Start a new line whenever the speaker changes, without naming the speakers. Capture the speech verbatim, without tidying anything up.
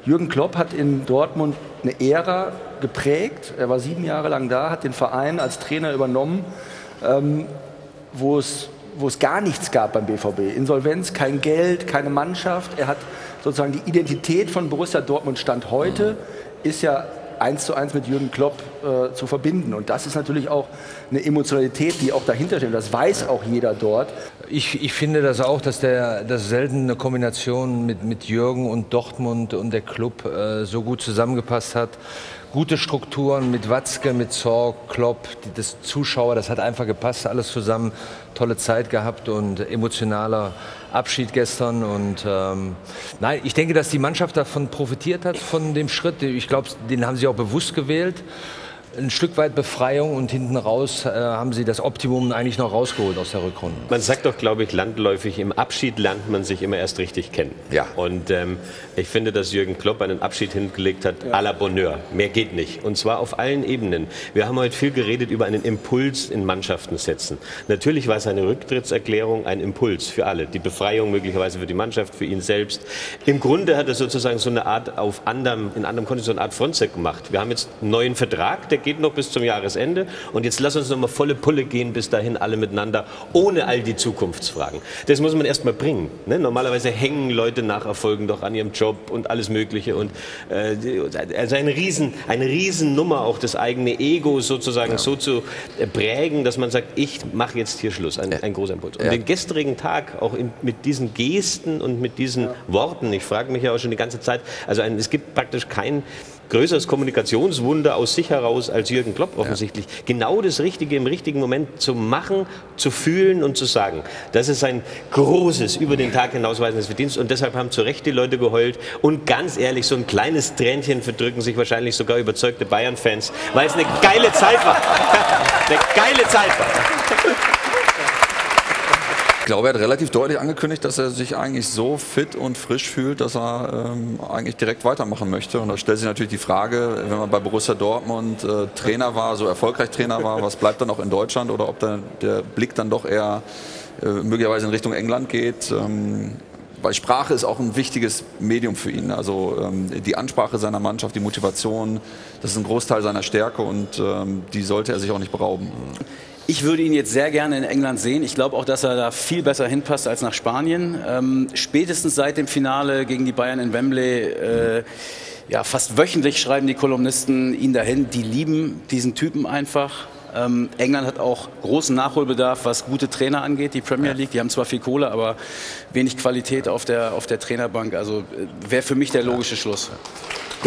Jürgen Klopp hat in Dortmund eine Ära geprägt. Er war sieben Jahre lang da, hat den Verein als Trainer übernommen, ähm, wo es, wo es gar nichts gab beim B V B. Insolvenz, kein Geld, keine Mannschaft. Er hat sozusagen die Identität von Borussia Dortmund Stand heute, ist ja eins zu eins mit Jürgen Klopp äh, zu verbinden. Und das ist natürlich auch eine Emotionalität, die auch dahinter steht. Das weiß auch jeder dort.
Ich, ich finde das auch, dass der dass selten eine Kombination mit, mit Jürgen und Dortmund und der Club äh, so gut zusammengepasst hat. Gute Strukturen mit Watzke, mit Zorc, Klopp, die, das Zuschauer, das hat einfach gepasst, alles zusammen. Tolle Zeit gehabt und emotionaler Abschied gestern. Und ähm, nein, ich denke, dass die Mannschaft davon profitiert hat, von dem Schritt. Ich glaube, den haben sie auch bewusst gewählt. Ein Stück weit Befreiung und hinten raus äh, haben sie das Optimum eigentlich noch rausgeholt aus der Rückrunde.
Man sagt doch, glaube ich, landläufig, im Abschied lernt man sich immer erst richtig kennen.
Ja.
Und ähm, ich finde, dass Jürgen Klopp einen Abschied hingelegt hat, ja. à la Bonheur. Mehr geht nicht. Und zwar auf allen Ebenen. Wir haben heute viel geredet über einen Impuls in Mannschaften setzen. Natürlich war seine Rücktrittserklärung ein Impuls für alle. Die Befreiung möglicherweise für die Mannschaft, für ihn selbst. Im Grunde hat er sozusagen so eine Art, auf anderem, in anderem Kontext so eine Art Fronzek gemacht. Wir haben jetzt einen neuen Vertrag, der geht noch bis zum Jahresende. Und jetzt lass uns noch mal volle Pulle gehen bis dahin alle miteinander, ohne all die Zukunftsfragen. Das muss man erst mal bringen. Ne? Normalerweise hängen Leute nach Erfolgen doch an ihrem Job und alles Mögliche. Und äh, also eine riesen, eine Riesennummer, auch das eigene Ego sozusagen ja. so zu äh, prägen, dass man sagt, ich mache jetzt hier Schluss. Ein, ein großer Impuls. Und ja. den gestrigen Tag auch in, mit diesen Gesten und mit diesen ja. Worten, ich frage mich ja auch schon die ganze Zeit, also ein, es gibt praktisch kein größeres Kommunikationswunder aus sich heraus als Jürgen Klopp offensichtlich. Ja. Genau das Richtige im richtigen Moment zu machen, zu fühlen und zu sagen. Das ist ein großes, über den Tag hinausweisendes Verdienst. Und deshalb haben zu Recht die Leute geheult. Und ganz ehrlich, so ein kleines Tränchen verdrücken sich wahrscheinlich sogar überzeugte Bayern-Fans, weil es eine geile Zeit war. Eine geile Zeit war.
Ich glaube, er hat relativ deutlich angekündigt, dass er sich eigentlich so fit und frisch fühlt, dass er ähm, eigentlich direkt weitermachen möchte. Und da stellt sich natürlich die Frage, wenn man bei Borussia Dortmund äh, Trainer war, so erfolgreich Trainer war, was bleibt dann noch in Deutschland oder ob dann der Blick dann doch eher äh, möglicherweise in Richtung England geht. Ähm, weil Sprache ist auch ein wichtiges Medium für ihn. Also ähm, die Ansprache seiner Mannschaft, die Motivation, das ist ein Großteil seiner Stärke und ähm, die sollte er sich auch nicht berauben.
Ich würde ihn jetzt sehr gerne in England sehen. Ich glaube auch, dass er da viel besser hinpasst als nach Spanien. Ähm, spätestens seit dem Finale gegen die Bayern in Wembley, äh, ja, fast wöchentlich schreiben die Kolumnisten ihn dahin. Die lieben diesen Typen einfach. Ähm, England hat auch großen Nachholbedarf, was gute Trainer angeht, die Premier League. Die haben zwar viel Kohle, aber wenig Qualität auf der, auf der Trainerbank. Also äh, wäre für mich der logische Schluss.